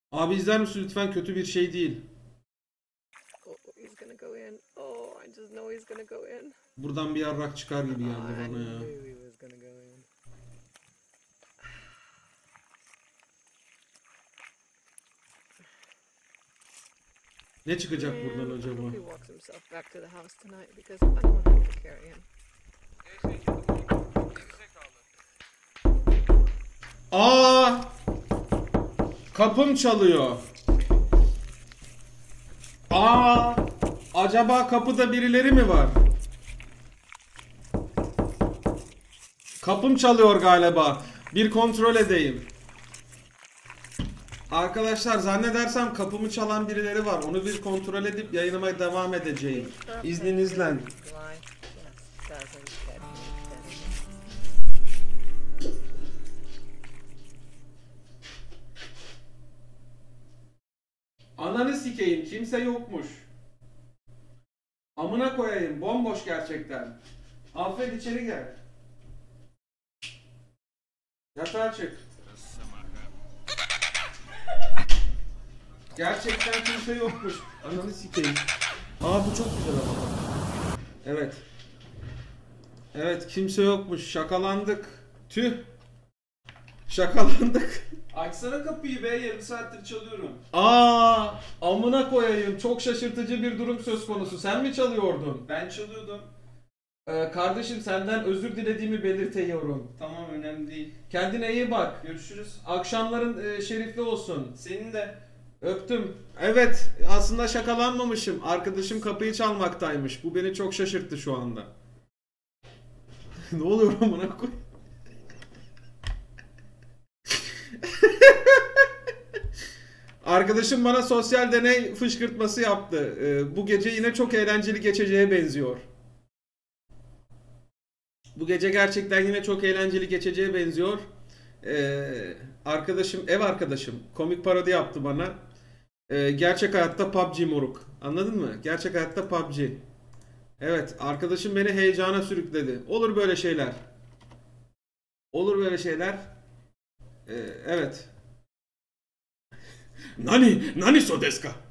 Abi izler misin lütfen, kötü bir şey değil. He's gonna go in. Oh, I just know he's gonna go in. Buradan bir yarrak çıkar gibi geldi I bana ya. knew he was gonna go in. Ne çıkacak buradan Man, I acaba? hope he walks himself back to the house tonight because I don't want to carry him. Aa! Kapım çalıyor. Aa! Acaba kapıda birileri mi var? Kapım çalıyor galiba. Bir kontrol edeyim. Arkadaşlar zannedersem kapımı çalan birileri var. Onu bir kontrol edip yayınıma devam edeceğim. İzninizle. Life just doesn't get me better. Ananı sikeyim, kimse yokmuş. Amına koyayım, bomboş gerçekten. Alfred içeri gel. Yatağa çık. Gerçekten kimse yokmuş. Ananı sikeyim. Aa bu çok güzel ama bak. Evet. Evet, kimse yokmuş. Şakalandık. Tüh. Şakalandık. Açsana kapıyı be, yarım saattir çalıyorum. Aa, amına koyayım. Çok şaşırtıcı bir durum söz konusu. Sen mi çalıyordun? Ben çalıyordum. Kardeşim senden özür dilediğimi belirtiyorum. Tamam, önemli değil. Kendine iyi bak. Görüşürüz. Akşamların şerifli olsun. Senin de. Öptüm. Evet, aslında şakalanmamışım. Arkadaşım kapıyı çalmaktaymış. Bu beni çok şaşırttı şu anda. Ne oluyor amına koy? Arkadaşım bana sosyal deney fışkırtması yaptı. Bu gece yine çok eğlenceli geçeceğe benziyor. Bu gece gerçekten yine çok eğlenceli geçeceğe benziyor. Arkadaşım, ev arkadaşım komik parodi yaptı bana. Gerçek hayatta PUBG moruk. Anladın mı? Gerçek hayatta PUBG. Evet, arkadaşım beni heyecana sürükledi. Olur böyle şeyler. Olur böyle şeyler. Evet. Nani so desu ka?